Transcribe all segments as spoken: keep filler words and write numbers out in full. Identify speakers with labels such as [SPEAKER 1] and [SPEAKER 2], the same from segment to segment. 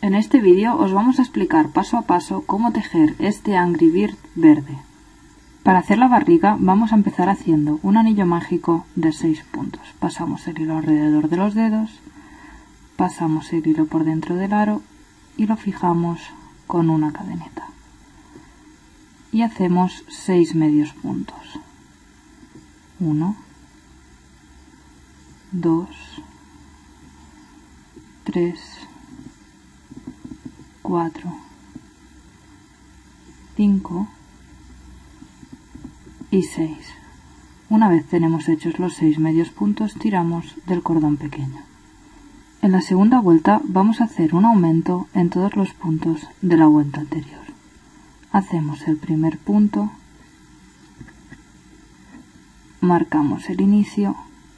[SPEAKER 1] En este vídeo os vamos a explicar paso a paso cómo tejer este Angry Bird verde. Para hacer la barriga vamos a empezar haciendo un anillo mágico de seis puntos. Pasamos el hilo alrededor de los dedos, pasamos el hilo por dentro del aro y lo fijamos con una cadeneta. Y hacemos seis medios puntos. uno, dos, tres, cuatro, cinco y seis. Una vez tenemos hechos los seis medios puntos, tiramos del cordón pequeño. En la segunda vuelta vamos a hacer un aumento en todos los puntos de la vuelta anterior. Hacemos el primer punto, marcamos el inicio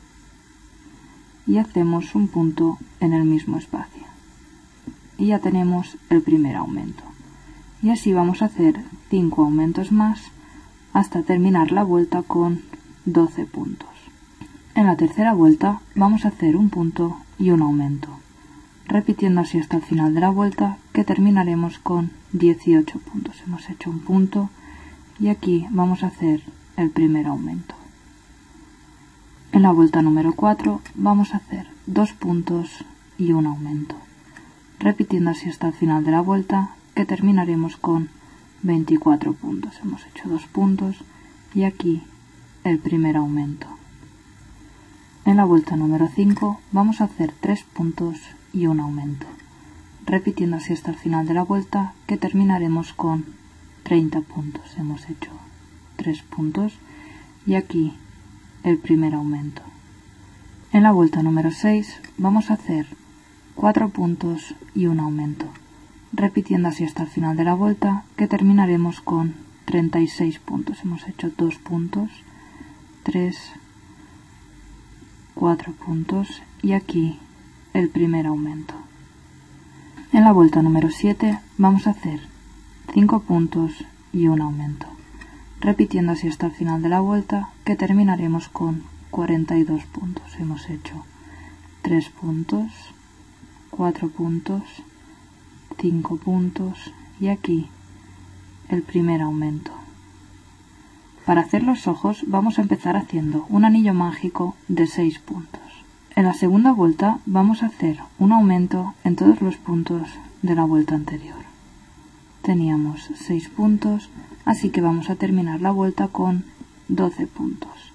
[SPEAKER 1] y hacemos un punto en el mismo espacio. Y ya tenemos el primer aumento. Y así vamos a hacer cinco aumentos más hasta terminar la vuelta con doce puntos. En la tercera vuelta vamos a hacer un punto y un aumento, repitiendo así hasta el final de la vuelta, que terminaremos con dieciocho puntos. Hemos hecho un punto y aquí vamos a hacer el primer aumento. En la vuelta número cuatro vamos a hacer dos puntos y un aumento, repitiendo así hasta el final de la vuelta, que terminaremos con veinticuatro puntos. Hemos hecho dos puntos y aquí el primer aumento. En la vuelta número cinco vamos a hacer tres puntos y un aumento, repitiendo así hasta el final de la vuelta, que terminaremos con treinta puntos. Hemos hecho tres puntos y aquí el primer aumento. En la vuelta número seis vamos a hacer cuatro puntos y un aumento, repitiendo así hasta el final de la vuelta, que terminaremos con treinta y seis puntos. Hemos hecho dos puntos, tres, cuatro puntos y aquí el primer aumento. En la vuelta número siete vamos a hacer cinco puntos y un aumento, repitiendo así hasta el final de la vuelta, que terminaremos con cuarenta y dos puntos. Hemos hecho tres puntos, cuatro puntos, cinco puntos y aquí el primer aumento. Para hacer los ojos vamos a empezar haciendo un anillo mágico de seis puntos. En la segunda vuelta vamos a hacer un aumento en todos los puntos de la vuelta anterior. Teníamos seis puntos, así que vamos a terminar la vuelta con doce puntos.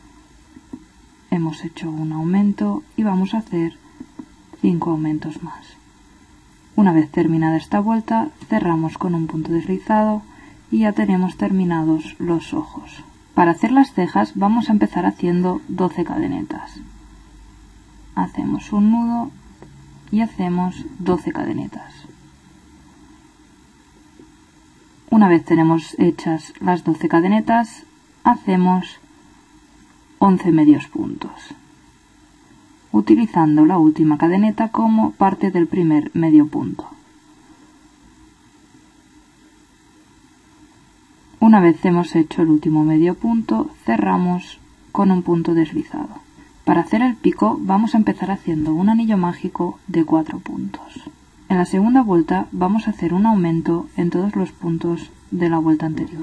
[SPEAKER 1] Hemos hecho un aumento y vamos a hacer cinco aumentos más. Una vez terminada esta vuelta, cerramos con un punto deslizado y ya tenemos terminados los ojos. Para hacer las cejas vamos a empezar haciendo doce cadenetas. Hacemos un nudo y hacemos doce cadenetas. Una vez tenemos hechas las doce cadenetas, hacemos once medios puntos, utilizando la última cadeneta como parte del primer medio punto. Una vez hemos hecho el último medio punto, cerramos con un punto deslizado. Para hacer el pico vamos a empezar haciendo un anillo mágico de cuatro puntos. En la segunda vuelta vamos a hacer un aumento en todos los puntos de la vuelta anterior.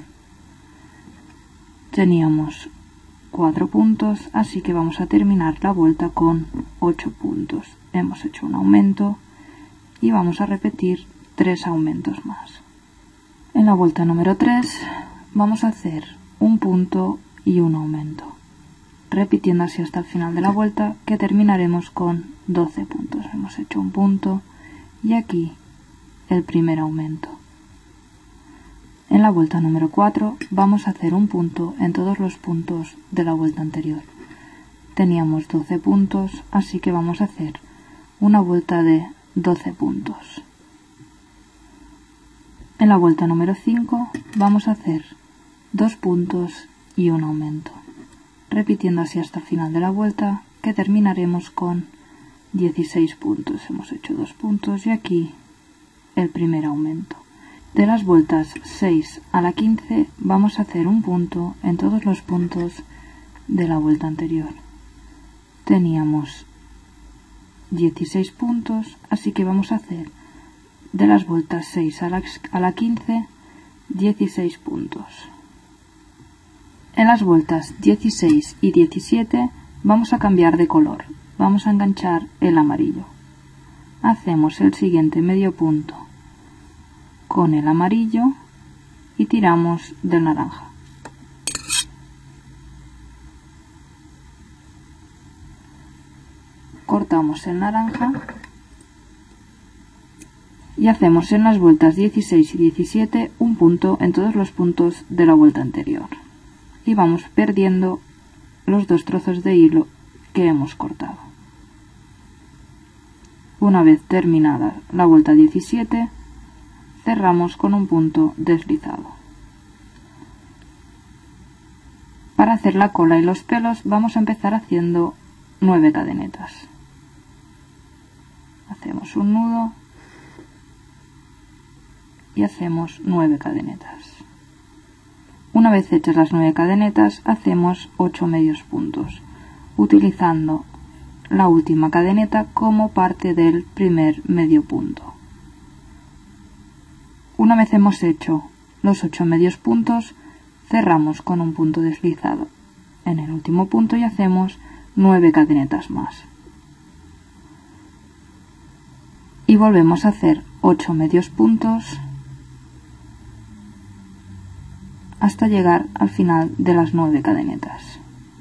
[SPEAKER 1] Teníamos cuatro puntos, así que vamos a terminar la vuelta con ocho puntos. Hemos hecho un aumento y vamos a repetir tres aumentos más. En la vuelta número tres vamos a hacer un punto y un aumento, repitiendo así hasta el final de la vuelta, que terminaremos con doce puntos. Hemos hecho un punto y aquí el primer aumento. En la vuelta número cuatro vamos a hacer un punto en todos los puntos de la vuelta anterior. Teníamos doce puntos, así que vamos a hacer una vuelta de doce puntos. En la vuelta número cinco vamos a hacer dos puntos y un aumento, repitiendo así hasta el final de la vuelta, que terminaremos con dieciséis puntos. Hemos hecho dos puntos y aquí el primer aumento. De las vueltas seis a la quince vamos a hacer un punto en todos los puntos de la vuelta anterior. Teníamos dieciséis puntos, así que vamos a hacer de las vueltas seis a la, a la quince, dieciséis puntos. En las vueltas dieciséis y diecisiete vamos a cambiar de color, vamos a enganchar el amarillo. Hacemos el siguiente medio punto con el amarillo y tiramos del naranja. Cortamos el naranja y hacemos en las vueltas dieciséis y diecisiete un punto en todos los puntos de la vuelta anterior y vamos perdiendo los dos trozos de hilo que hemos cortado. Una vez terminada la vuelta diecisiete, cerramos con un punto deslizado. Para hacer la cola y los pelos vamos a empezar haciendo nueve cadenetas. Hacemos un nudo y hacemos nueve cadenetas. Una vez hechas las nueve cadenetas, hacemos ocho medios puntos, utilizando la última cadeneta como parte del primer medio punto. Una vez hemos hecho los ocho medios puntos, cerramos con un punto deslizado en el último punto y hacemos nueve cadenetas más. Y volvemos a hacer ocho medios puntos hasta llegar al final de las nueve cadenetas.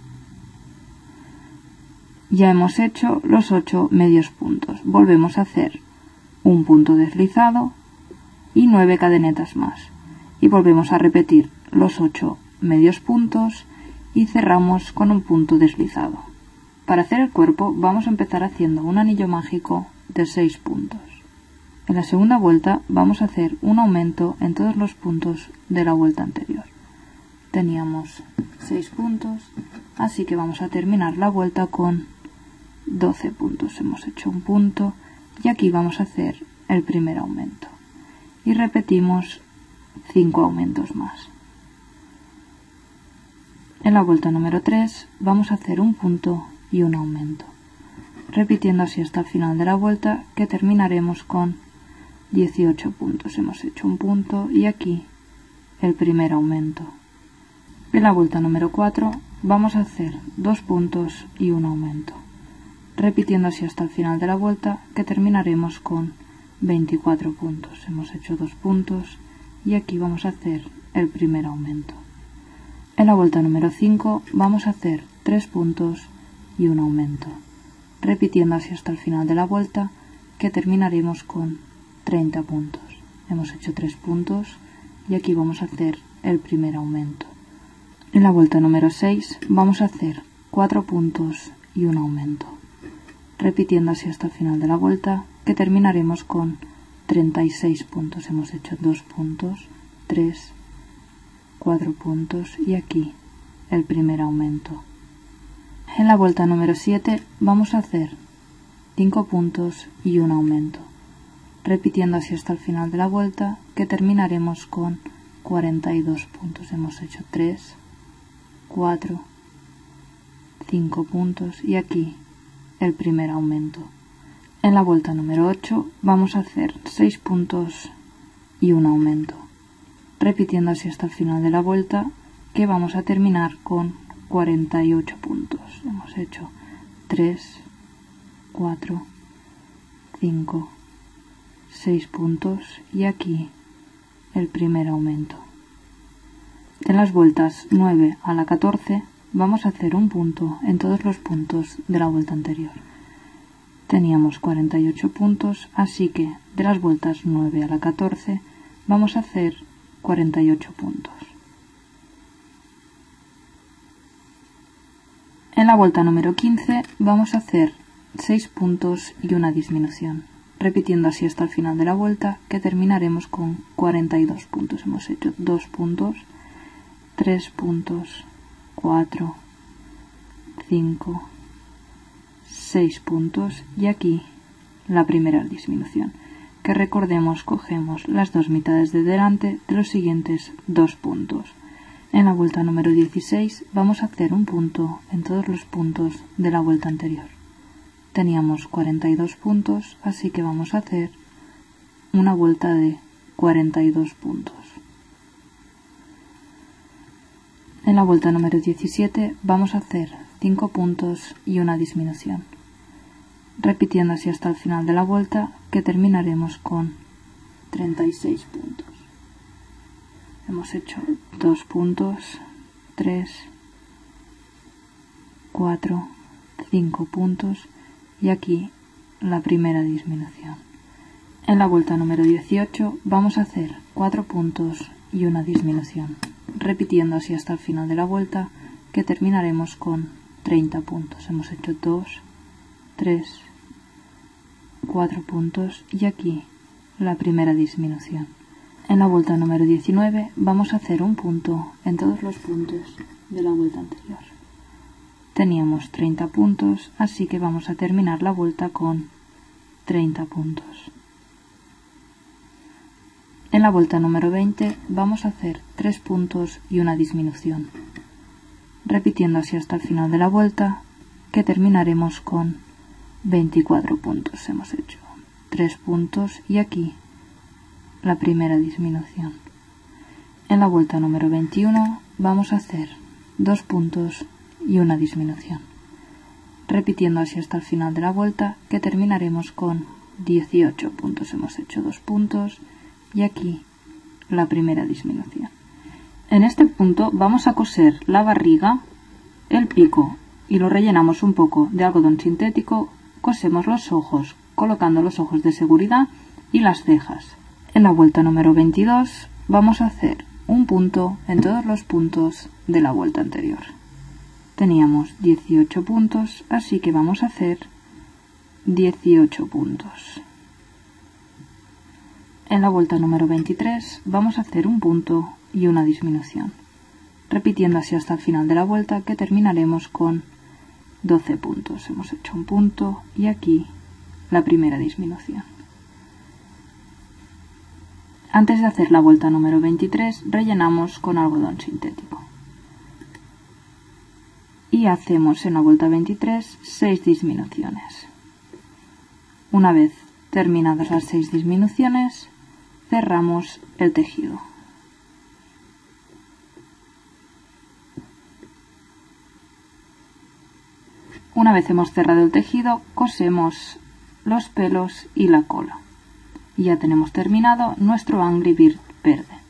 [SPEAKER 1] Ya hemos hecho los ocho medios puntos. Volvemos a hacer un punto deslizado y nueve cadenetas más. Y volvemos a repetir los ocho medios puntos y cerramos con un punto deslizado. Para hacer el cuerpo vamos a empezar haciendo un anillo mágico de seis puntos. En la segunda vuelta vamos a hacer un aumento en todos los puntos de la vuelta anterior. Teníamos seis puntos, así que vamos a terminar la vuelta con doce puntos. Hemos hecho un punto y aquí vamos a hacer el primer aumento. Y repetimos cinco aumentos más. En la vuelta número tres vamos a hacer un punto y un aumento, repitiendo así hasta el final de la vuelta, que terminaremos con dieciocho puntos. Hemos hecho un punto y aquí el primer aumento. En la vuelta número cuatro vamos a hacer dos puntos y un aumento, repitiendo así hasta el final de la vuelta, que terminaremos con veinticuatro puntos. Hemos hecho dos puntos y aquí vamos a hacer el primer aumento. En la vuelta número cinco vamos a hacer tres puntos y un aumento, repitiendo así hasta el final de la vuelta, que terminaremos con treinta puntos. Hemos hecho tres puntos y aquí vamos a hacer el primer aumento. En la vuelta número seis vamos a hacer cuatro puntos y un aumento, repitiendo así hasta el final de la vuelta, que terminaremos con treinta y seis puntos. Hemos hecho dos puntos, tres, cuatro puntos y aquí el primer aumento. En la vuelta número siete vamos a hacer cinco puntos y un aumento, repitiendo así hasta el final de la vuelta, que terminaremos con cuarenta y dos puntos. Hemos hecho tres, cuatro, cinco puntos y aquí el primer aumento. En la vuelta número ocho vamos a hacer seis puntos y un aumento, repitiendo así hasta el final de la vuelta, que vamos a terminar con cuarenta y ocho puntos. Hemos hecho tres, cuatro, cinco, seis puntos y aquí el primer aumento. En las vueltas nueve a la catorce vamos a hacer un punto en todos los puntos de la vuelta anterior. Teníamos cuarenta y ocho puntos, así que de las vueltas nueve a la catorce vamos a hacer cuarenta y ocho puntos. En la vuelta número quince vamos a hacer seis puntos y una disminución, repitiendo así hasta el final de la vuelta, que terminaremos con cuarenta y dos puntos. Hemos hecho dos puntos, tres puntos, cuatro, cinco, seis puntos y aquí la primera disminución, que recordemos cogemos las dos mitades de delante de los siguientes dos puntos. En la vuelta número dieciséis vamos a hacer un punto en todos los puntos de la vuelta anterior. Teníamos cuarenta y dos puntos, así que vamos a hacer una vuelta de cuarenta y dos puntos. En la vuelta número diecisiete vamos a hacer cinco puntos y una disminución, repitiendo así hasta el final de la vuelta, que terminaremos con treinta y seis puntos. Hemos hecho dos puntos, tres, cuatro, cinco puntos y aquí la primera disminución. En la vuelta número dieciocho vamos a hacer cuatro puntos y una disminución, repitiendo así hasta el final de la vuelta, que terminaremos con treinta puntos. Hemos hecho dos, tres, cuatro puntos y aquí la primera disminución. En la vuelta número diecinueve vamos a hacer un punto en todos los puntos de la vuelta anterior. Teníamos treinta puntos, así que vamos a terminar la vuelta con treinta puntos. En la vuelta número veinte vamos a hacer tres puntos y una disminución, repitiendo así hasta el final de la vuelta, que terminaremos con veinticuatro puntos. Hemos hecho tres puntos y aquí la primera disminución. En la vuelta número veintiuno vamos a hacer dos puntos y una disminución, repitiendo así hasta el final de la vuelta, que terminaremos con dieciocho puntos. Hemos hecho dos puntos y aquí la primera disminución. En este punto vamos a coser la barriga, el pico y lo rellenamos un poco de algodón sintético. Cosemos los ojos colocando los ojos de seguridad y las cejas. En la vuelta número veintidós vamos a hacer un punto en todos los puntos de la vuelta anterior. Teníamos dieciocho puntos, así que vamos a hacer dieciocho puntos. En la vuelta número veintitrés vamos a hacer un punto y una disminución, repitiendo así hasta el final de la vuelta, que terminaremos con doce puntos. Hemos hecho un punto y aquí la primera disminución. Antes de hacer la vuelta número veintitrés rellenamos con algodón sintético y hacemos en la vuelta veintitrés seis disminuciones. Una vez terminadas las seis disminuciones, cerramos el tejido. Una vez hemos cerrado el tejido, cosemos los pelos y la cola. Y ya tenemos terminado nuestro Angry Bird verde.